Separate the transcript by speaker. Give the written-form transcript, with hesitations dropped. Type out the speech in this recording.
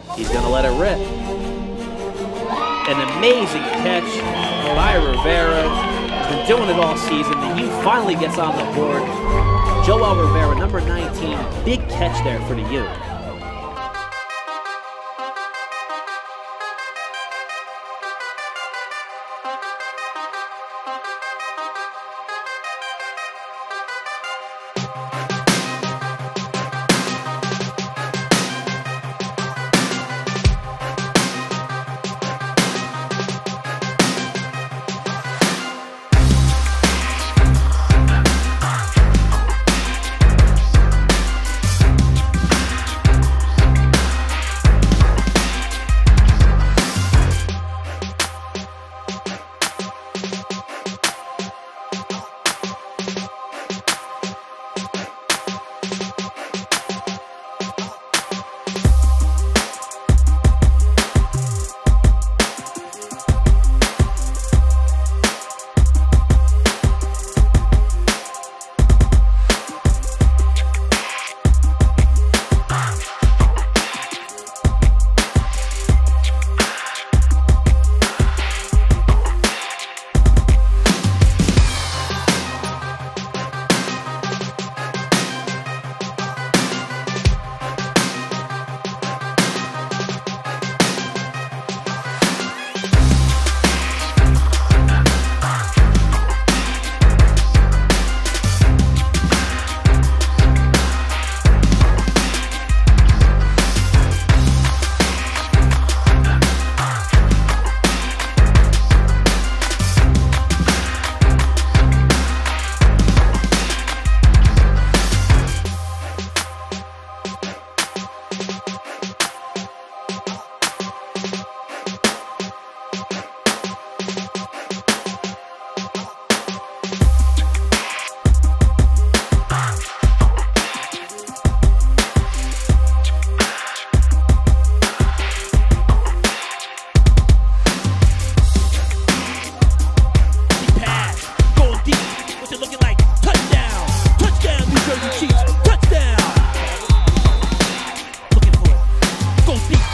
Speaker 1: He's going to let it rip. An amazing catch by Rivera. He's been doing it all season. The U finally gets on the board. Joel Rivera, number 19, big catch there for the U. Touchdown! Looking for it. Goes deep.